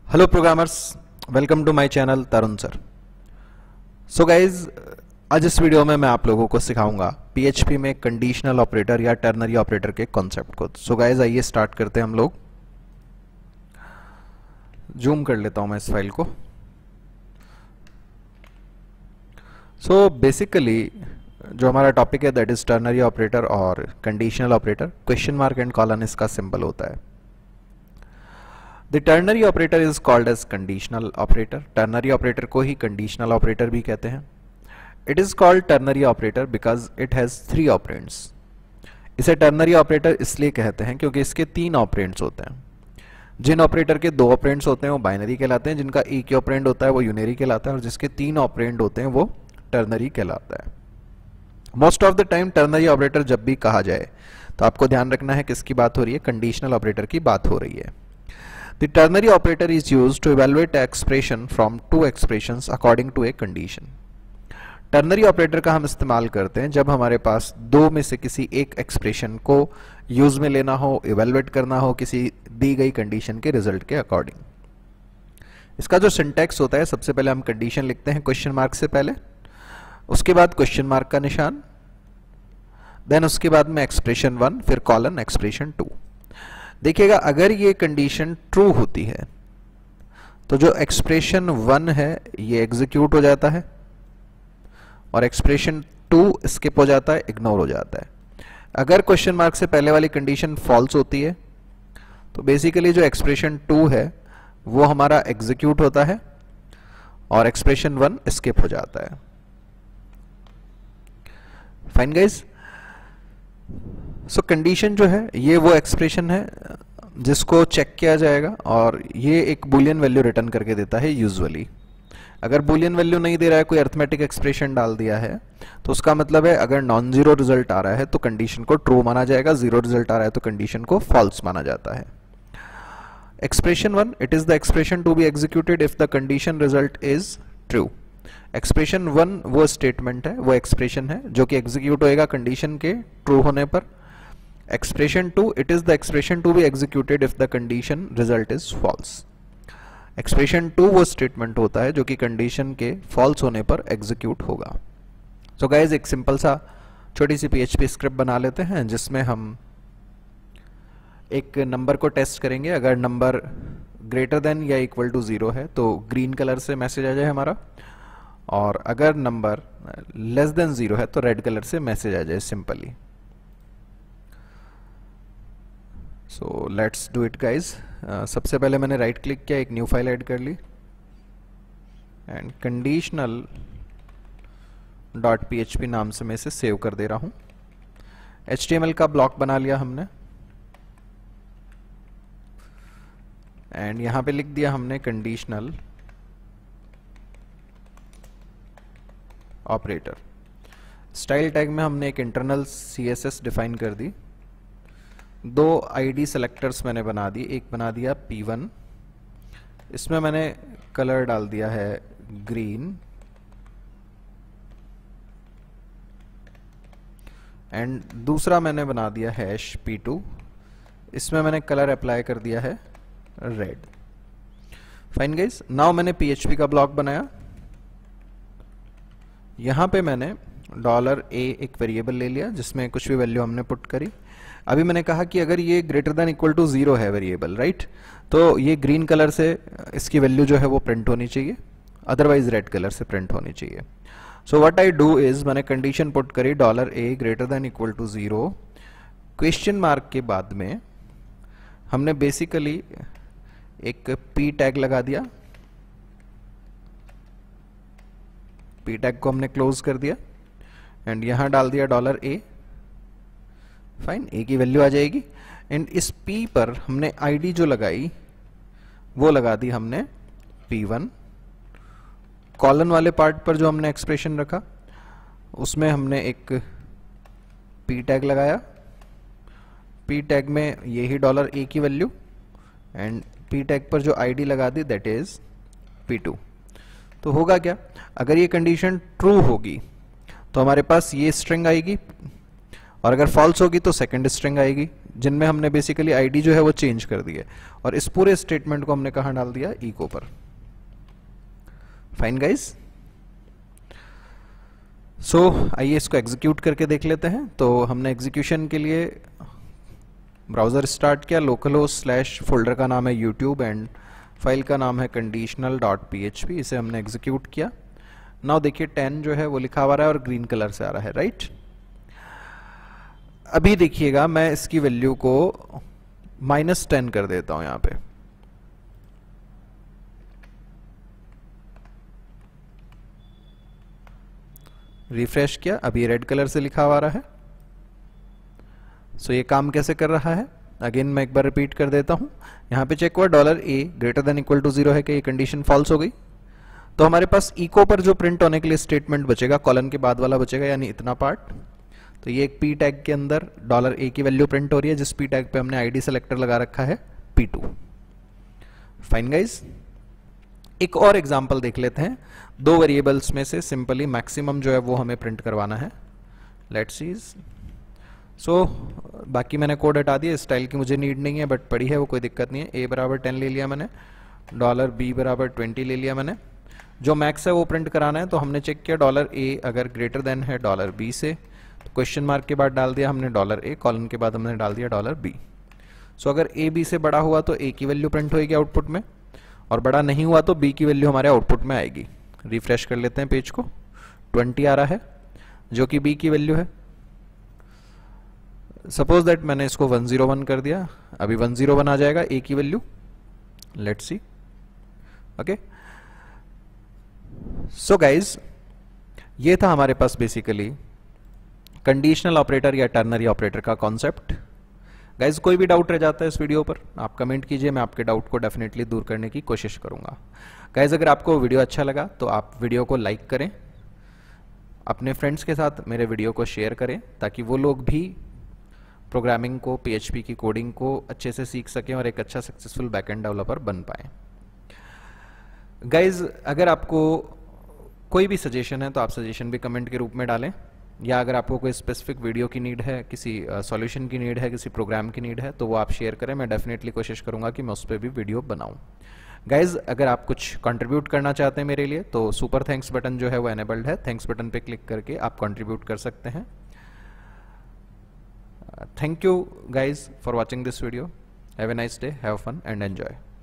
Hello programmers, welcome to my channel Tarun sir. So guys, आज इस video में मैं आप लोगों को सिखाऊंगा पीएचपी में कंडीशनल ऑपरेटर या टर्नरी ऑपरेटर के कॉन्सेप्ट को। सो गाइज, आइए स्टार्ट करते हैं हम लोग। जूम कर लेता हूं मैं इस फाइल को। सो बेसिकली जो हमारा टॉपिक है दैट इज टर्नरी ऑपरेटर और conditional operator. Question mark and colon इसका सिंबल होता है। The ternary operator is called as conditional operator. Ternary operator को ही conditional operator भी कहते हैं। It is called ternary operator because it has three operands. इसे ternary operator इसलिए कहते हैं क्योंकि इसके तीन ऑपरेंड्स होते हैं। जिन ऑपरेटर के दो ऑपरेंड्स होते हैं वो बाइनरी कहलाते हैं, जिनका एक ही ऑपरेंड होता है वो यूनरी कहलाता है, और जिसके तीन ऑपरेंड होते हैं वो टर्नरी कहलाता है। Most of the time ternary operator जब भी कहा जाए तो आपको ध्यान रखना है किसकी बात हो रही है, कंडीशनल ऑपरेटर की बात हो रही है। The ternary operator is used to evaluate expression from two expressions according to a condition. Ternary operator का हम इस्तेमाल करते हैं जब हमारे पास दो में से किसी एक एक्सप्रेशन को यूज में लेना हो, इवेलुएट करना हो किसी दी गई कंडीशन के रिजल्ट के अकॉर्डिंग। इसका जो सिंटैक्स होता है, सबसे पहले हम कंडीशन लिखते हैं क्वेश्चन मार्क से पहले, उसके बाद क्वेश्चन मार्क का निशान, देन उसके बाद में एक्सप्रेशन 1, फिर कॉलन एक्सप्रेशन 2। देखिएगा, अगर ये कंडीशन ट्रू होती है तो जो एक्सप्रेशन 1 है ये एग्जीक्यूट हो जाता है और एक्सप्रेशन 2 स्किप हो जाता है, इग्नोर हो जाता है। अगर क्वेश्चन मार्क से पहले वाली कंडीशन फॉल्स होती है तो बेसिकली जो एक्सप्रेशन 2 है वो हमारा एग्जीक्यूट होता है और एक्सप्रेशन 1 स्किप हो जाता है। Fine guys. सो कंडीशन जो है ये वो एक्सप्रेशन है जिसको चेक किया जाएगा और ये एक बूलियन वैल्यू रिटर्न करके देता है यूजुअली। अगर बूलियन वैल्यू नहीं दे रहा है, कोई अरिथमेटिक एक्सप्रेशन डाल दिया है, तो उसका मतलब है अगर नॉन जीरो रिजल्ट आ रहा है तो कंडीशन को ट्रू माना जाएगा, जीरो रिजल्ट आ रहा है तो कंडीशन को फॉल्स माना जाता है। Expression 1, it is the expression to be executed if the condition result is true. Expression 1 वो स्टेटमेंट है, वो एक्सप्रेशन है जो कि एग्जीक्यूट होएगा कंडीशन के ट्रू होने पर। Expression 2, it is the expression to be executed if the condition result is false. Expression 2 वो स्टेटमेंट होता है जो कि कंडीशन के फॉल्स होने पर एग्जीक्यूट होगा। सो गाइज, एक सिंपल सा छोटी सी पीएचपी स्क्रिप्ट बना लेते हैं जिसमें हम एक नंबर को टेस्ट करेंगे। अगर नंबर ग्रेटर देन या इक्वल टू 0 है तो ग्रीन कलर से मैसेज आ जाए हमारा, और अगर नंबर लेस देन 0 है तो रेड कलर से मैसेज आ जाए simply. So let's do it guys. सबसे पहले मैंने राइट क्लिक किया, एक न्यू फाइल ऐड कर ली एंड कंडीशनल .php नाम से मैं इसे सेव कर दे रहा हूं। HTML का ब्लॉक बना लिया हमने एंड यहां पे लिख दिया हमने कंडीशनल ऑपरेटर। स्टाइल टैग में हमने एक इंटरनल CSS डिफाइन कर दी। दो आईडी सेलेक्टर्स मैंने बना दी, एक बना दिया P1, इसमें मैंने कलर डाल दिया है ग्रीन, एंड दूसरा मैंने बना दिया हैश P2, इसमें मैंने कलर अप्लाई कर दिया है रेड। फाइन गाइस, नाउ मैंने PHP का ब्लॉक बनाया। यहां पे मैंने $a एक वेरिएबल ले लिया जिसमें कुछ भी वैल्यू हमने पुट करी। अभी मैंने कहा कि अगर ये ग्रेटर देन इक्वल टू 0 है वेरिएबल, राइट, तो ये ग्रीन कलर से इसकी वैल्यू जो है वो प्रिंट होनी चाहिए, अदरवाइज रेड कलर से प्रिंट होनी चाहिए। So what I do is, मैंने कंडीशन पुट करी $a greater than equal to 0, question mark के बाद में हमने बेसिकली एक P टैग लगा दिया। P टैग को हमने क्लोज कर दिया एंड यहां डाल दिया $a। फाइन, A की वैल्यू आ जाएगी एंड इस P पर हमने आईडी जो लगाई वो लगा दी हमने P1। कॉलन वाले पार्ट पर जो हमने एक्सप्रेशन रखा उसमें हमने एक P टैग लगाया। P टैग में यही $a की वैल्यू एंड P टैग पर जो आईडी लगा दी दैट इज P2। तो होगा क्या, अगर ये कंडीशन ट्रू होगी तो हमारे पास ये स्ट्रिंग आएगी और अगर फॉल्स होगी तो सेकंड स्ट्रिंग आएगी, जिनमें हमने बेसिकली आईडी जो है वो चेंज कर दी है, और इस पूरे स्टेटमेंट को हमने कहां डाल दिया, इको पर। Fine guys. सो आइए इसको एग्जीक्यूट करके देख लेते हैं। तो हमने एग्जीक्यूशन के लिए ब्राउजर स्टार्ट किया, लोकल होस्ट / फोल्डर का नाम है यूट्यूब एंड फाइल का नाम है conditional.php, इसे हमने एग्जीक्यूट किया। नाउ देखिए 10 जो है वो लिखा हुआ रहा है और ग्रीन कलर से आ रहा है, राइट। अभी देखिएगा मैं इसकी वैल्यू को -10 कर देता हूं यहां पे। रिफ्रेश किया, अभी रेड कलर से लिखा हुआ रहा है। सो ये काम कैसे कर रहा है, अगेन मैं एक बार रिपीट कर देता हूं। यहां पे चेक हुआ $a <= 0 है कि ये कंडीशन फॉल्स हो गई। तो हमारे पास इको पर जो प्रिंट होने के लिए स्टेटमेंट बचेगा, कॉलन के बाद वाला बचेगा, यानी इतना पार्ट। तो ये एक p टैग के अंदर $a की वैल्यू प्रिंट हो रही है, जिस p टैग पे हमने आईडी सेलेक्टर लगा रखा है p2। Fine guys. एक और एग्जांपल देख लेते हैं। 2 वेरिएबल्स में से सिंपली मैक्सिमम जो है वो हमें प्रिंट करवाना है। Let's see. सो बाकी मैंने कोड हटा दिया, स्टाइल की मुझे नीड नहीं है, बट पड़ी है वो, कोई दिक्कत नहीं है। a बराबर 10 ले लिया मैंने, $b बराबर 20 ले लिया मैंने। जो मैक्स है वो प्रिंट कराना है, तो हमने चेक किया $a अगर ग्रेटर देन है $b से, तो क्वेश्चन मार्क के बाद डाल दिया हमने $a, कॉलन के बाद हमने डाल दिया $b। सो अगर a b से बड़ा हुआ तो a की वैल्यू प्रिंट होगी आउटपुट में, और बड़ा नहीं हुआ तो b की वैल्यू हमारे आउटपुट में आएगी। रिफ्रेश कर लेते हैं पेज को, 20 आ रहा है जो कि b की वैल्यू है। सपोज दैट मैंने इसको 101 कर दिया, अभी 101 आ जाएगा a की value. Let's see. Okay, so guys ये था हमारे पास बेसिकली कंडीशनल ऑपरेटर या टर्नरी ऑपरेटर का कॉन्सेप्ट। गाइज कोई भी डाउट रह जाता है इस वीडियो पर, आप कमेंट कीजिए, मैं आपके डाउट को डेफिनेटली दूर करने की कोशिश करूंगा। गाइज अगर आपको वीडियो अच्छा लगा तो आप वीडियो को लाइक करें, अपने फ्रेंड्स के साथ मेरे वीडियो को शेयर करें, ताकि वो लोग भी प्रोग्रामिंग को, PHP की कोडिंग को अच्छे से सीख सकें और एक अच्छा सक्सेसफुल बैकएंड डेवलपर बन पाएं। गाइज अगर आपको कोई भी सजेशन है तो आप सजेशन भी कमेंट के रूप में डालें, या अगर आपको कोई स्पेसिफिक वीडियो की नीड है, किसी सॉल्यूशन की नीड है, किसी प्रोग्राम की नीड है, तो वो आप शेयर करें। मैं डेफिनेटली कोशिश करूंगा कि मैं उस पर भी वीडियो बनाऊं। गाइज अगर आप कुछ कंट्रीब्यूट करना चाहते हैं मेरे लिए, तो सुपर थैंक्स बटन जो है वो एनेबल्ड है। थैंक्स बटन पे क्लिक करके आप कंट्रीब्यूट कर सकते हैं। Thank you guys for watching this video. Have a nice day, have fun and enjoy.